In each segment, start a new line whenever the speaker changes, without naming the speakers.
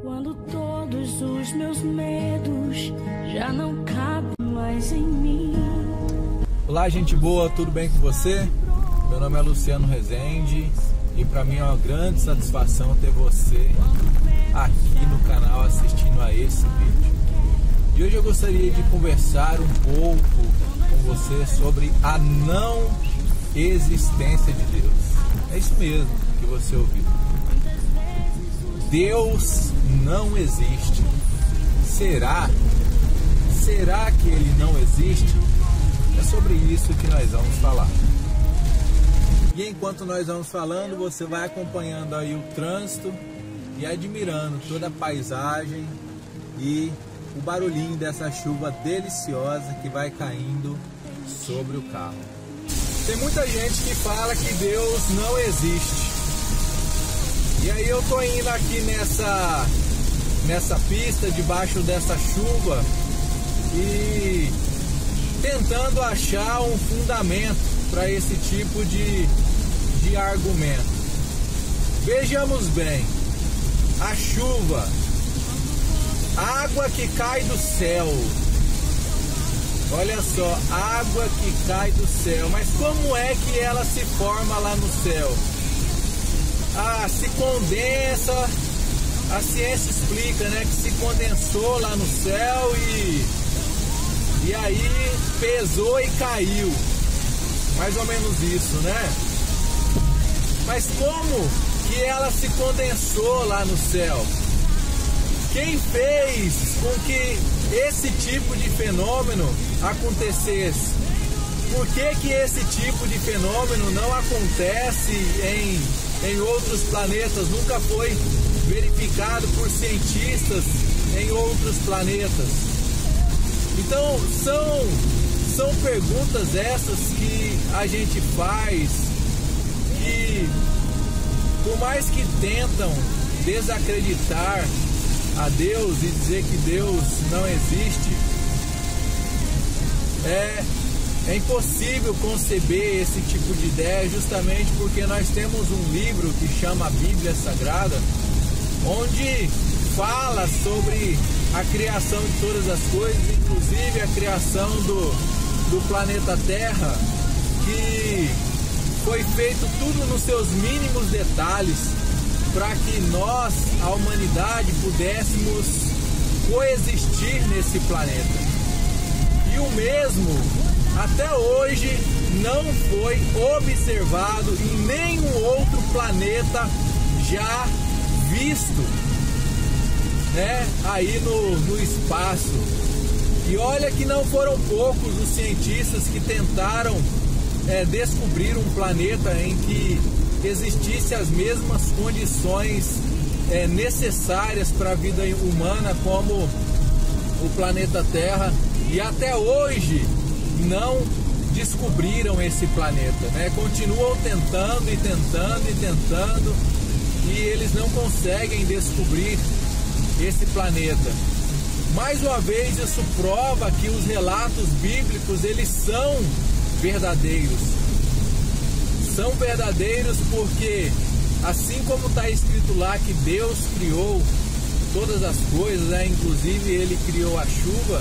Quando todos os meus medos já não cabem mais em mim.
Olá, gente boa, tudo bem com você? Meu nome é Luciano Rezende e para mim é uma grande satisfação ter você aqui no canal assistindo a esse vídeo. E hoje eu gostaria de conversar um pouco com você sobre a não existência de Deus. É isso mesmo que você ouviu. Deus não existe. Será? Será que ele não existe? É sobre isso que nós vamos falar. E enquanto nós vamos falando, você vai acompanhando aí o trânsito e admirando toda a paisagem e o barulhinho dessa chuva deliciosa que vai caindo sobre o carro. Tem muita gente que fala que Deus não existe. E aí eu tô indo aqui nessa pista, debaixo dessa chuva, e tentando achar um fundamento para esse tipo de argumento. Vejamos bem, a chuva, água que cai do céu. Olha só, água que cai do céu. Mas como é que ela se forma lá no céu? Se condensa. A ciência explica, né, que se condensou lá no céu e aí pesou e caiu. Mais ou menos isso, né? Mas como que ela se condensou lá no céu? Quem fez com que esse tipo de fenômeno acontecesse? Por que esse tipo de fenômeno não acontece em outros planetas? Nunca foi verificado por cientistas em outros planetas. Então são perguntas essas que a gente faz, que por mais que tentam desacreditar a Deus e dizer que Deus não existe, é impossível conceber esse tipo de ideia, justamente porque nós temos um livro que chama a Bíblia Sagrada, onde fala sobre a criação de todas as coisas, inclusive a criação do planeta Terra, que foi feito tudo nos seus mínimos detalhes para que nós, a humanidade, pudéssemos coexistir nesse planeta. E o mesmo, até hoje, não foi observado em nenhum outro planeta já visto, né, aí no espaço. E olha que não foram poucos os cientistas que tentaram descobrir um planeta em que existisse as mesmas condições necessárias para a vida humana como o planeta Terra, e até hoje não descobriram esse planeta, né? Continuam tentando e tentando e tentando, e eles não conseguem descobrir esse planeta. Mais uma vez, isso prova que os relatos bíblicos, eles são verdadeiros. São verdadeiros porque, assim como está escrito lá que Deus criou todas as coisas, né? Inclusive ele criou a chuva,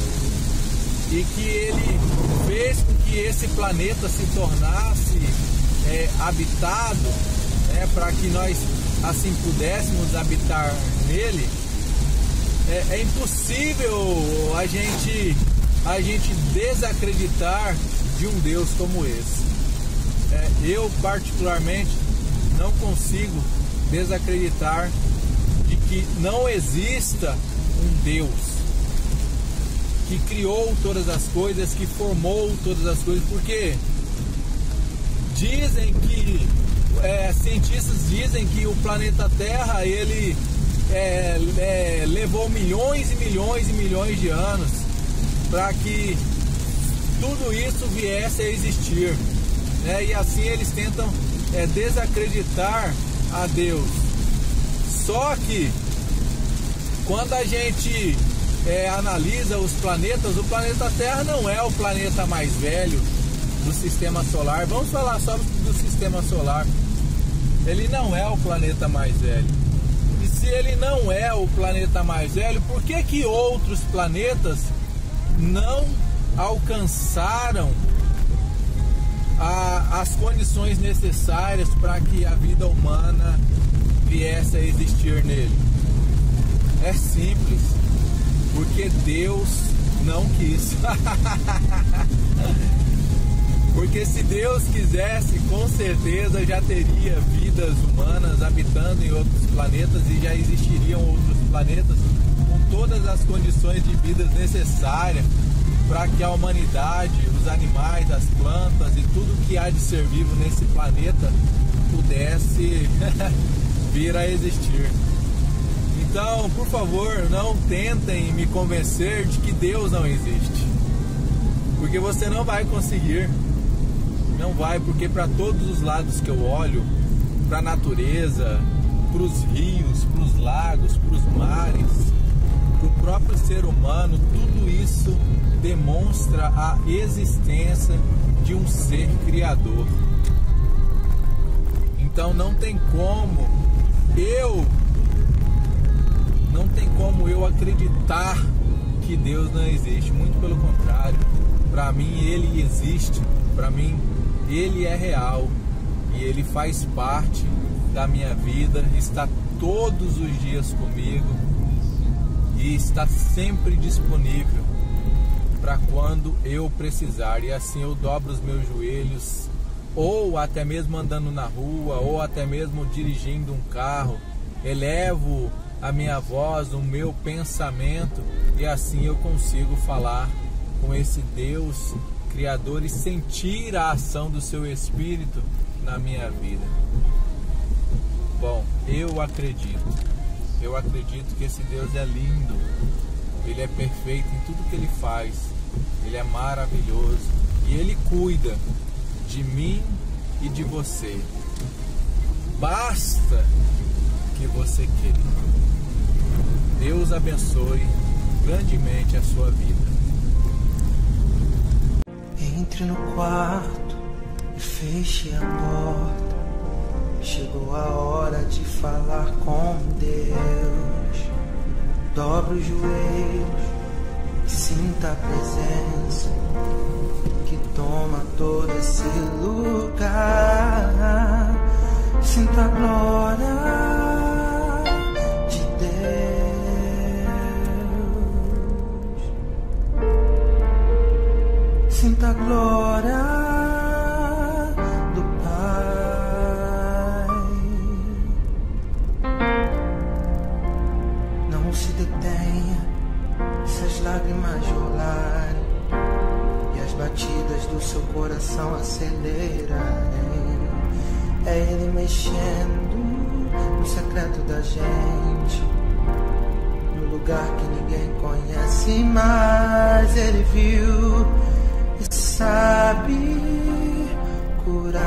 e que ele fez com que esse planeta se tornasse habitado, para que nós assim pudéssemos habitar nele. É impossível a gente desacreditar de um Deus como esse. Eu particularmente não consigo desacreditar de que não exista um Deus que criou todas as coisas, que formou todas as coisas, porque dizem que cientistas dizem que o planeta Terra ele levou milhões e milhões e milhões de anos para que tudo isso viesse a existir, né? E assim eles tentam desacreditar a Deus. Só que quando a gente analisa os planetas, o planeta Terra não é o planeta mais velho do sistema solar. Vamos falar só do sistema solar. Ele não é o planeta mais velho. E se ele não é o planeta mais velho, por que que outros planetas não alcançaram as condições necessárias para que a vida humana viesse a existir nele? É simples, porque Deus não quis. Porque se Deus quisesse, com certeza já teria vidas humanas habitando em outros planetas e já existiriam outros planetas com todas as condições de vida necessárias para que a humanidade, os animais, as plantas e tudo que há de ser vivo nesse planeta pudesse vir a existir. Então, por favor, não tentem me convencer de que Deus não existe, porque você não vai conseguir. Não vai, porque para todos os lados que eu olho, para a natureza, para os rios, para os lagos, para os mares, para o próprio ser humano, tudo isso demonstra a existência de um ser criador. Então não tem como eu acreditar que Deus não existe. Muito pelo contrário, para mim Ele existe, para mim Ele é real e Ele faz parte da minha vida, está todos os dias comigo e está sempre disponível para quando eu precisar. E assim eu dobro os meus joelhos, ou até mesmo andando na rua, ou até mesmo dirigindo um carro, elevo a minha voz, o meu pensamento, e assim eu consigo falar com esse Deus Criador e sentir a ação do seu Espírito na minha vida. Bom, eu acredito que esse Deus é lindo, Ele é perfeito em tudo que Ele faz, Ele é maravilhoso e Ele cuida de mim e de você. Basta que você queira. Deus abençoe grandemente a sua vida.
Entre no quarto e feche a porta. Chegou a hora de falar com Deus. Dobre os joelhos e sinta a presença que toma todo esse lugar. Sinta a glória de Deus. Sinta a glória do Pai. Não se detenha se as lágrimas rolarem e as batidas do seu coração acelerarem. É Ele mexendo no secreto da gente, no lugar que ninguém conhece, mas Ele viu e sabe curar.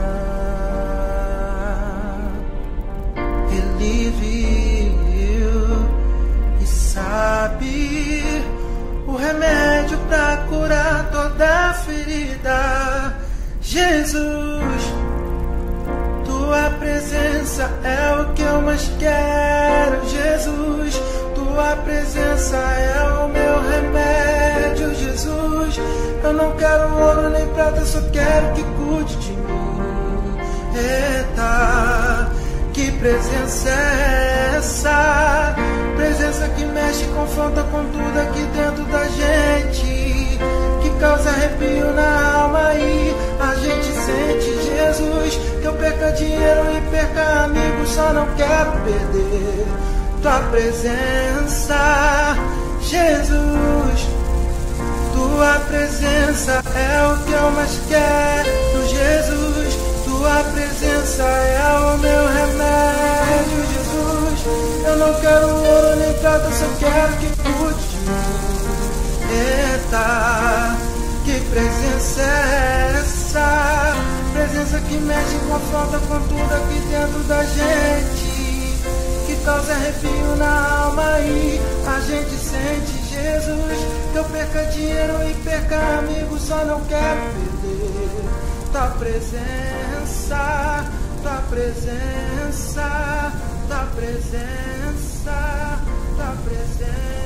Ele viu e sabe o remédio pra curar toda ferida. Jesus, Tua presença é o que eu mais quero. Jesus, Tua presença é o meu remédio. Jesus, eu não quero ouro nem prata, só quero que cuide de mim. Eita, que presença é essa? Presença que mexe, confronta com tudo aqui dentro da gente, que causa arrepio na alma e a gente sente. Jesus, que eu perca dinheiro e perca amigos, só não quero perder Tua presença. Jesus, Tua presença é o que eu mais quero. Jesus, Tua presença é o meu remédio. Jesus, eu não quero ouro nem prata, só quero que cuide de mim. Eita, que presença é essa? Presença que mexe e confronta com tudo aqui dentro da gente, que causa arrepio na alma e a gente sente. Jesus, que eu perca dinheiro e perca amigos, só não quero perder Tua presença, Tua presença, Tua presença. presença.